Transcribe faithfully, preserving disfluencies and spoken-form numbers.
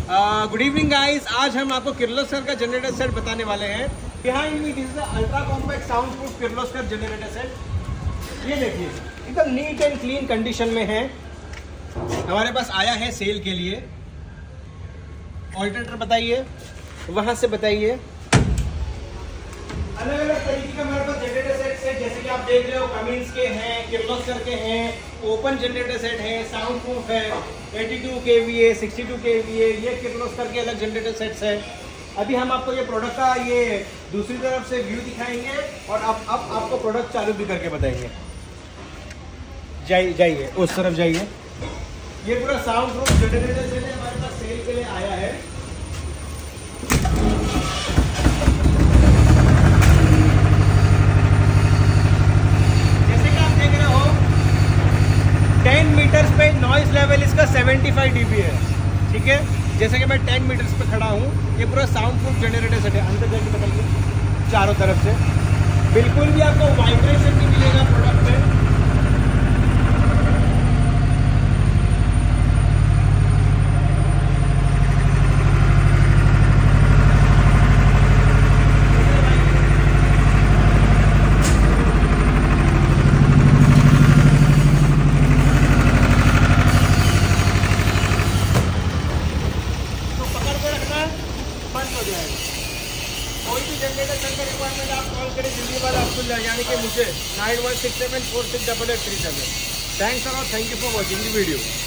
Good evening guys, आज हम आपको किर्लोस्कर का जनरेटर सेट बताने वाले हैं। Behind me this is ultra compact sound proof Kirloskar generator set. ये देखिए एकदम नीट एंड क्लीन कंडीशन में है। हमारे पास आया है सेल के लिए। ऑल्टरनेटर बताइए, वहां से बताइए। अलग अलग तरीके का हमारे पास जनरेटर सेट है, जैसे कि आप देख रहे हो कमिंस के हैं, किर्लोस्कर के हैं, ओपन जनरेटर सेट है, साउंड प्रूफ है, बयासी केवीए, बासठ केवीए, ये किर्लोस्कर के अलग जनरेटर सेट्स है। अभी हम आपको ये प्रोडक्ट का ये दूसरी तरफ से व्यू दिखाएंगे और अब अब आपको प्रोडक्ट चालू भी करके बताएंगे। जाइए जाइए उस तरफ जाइए। ये पूरा साउंड प्रूफ जनरेटर सेट है, हमारे पास सेल के लिए आया है। टेन मीटर्स पे नॉइज लेवल इसका पचहत्तर डीबी है, ठीक है। जैसे कि मैं टेन मीटर्स पे खड़ा हूँ। ये पूरा साउंड प्रूफ जनरेटर सेट है। अंदर जाके बताइए, चारों तरफ से बिल्कुल भी आपको वाइब्रेशन नहीं मिलेगा प्रोडक्ट में। कोई भी जनरेटर सेट का रिक्वायरमेंट आप कॉल करें दिल्ली वाला आपको यानी कि मुझे nine one six seven four six double eight three seven. Thanks और thank you for watching the video.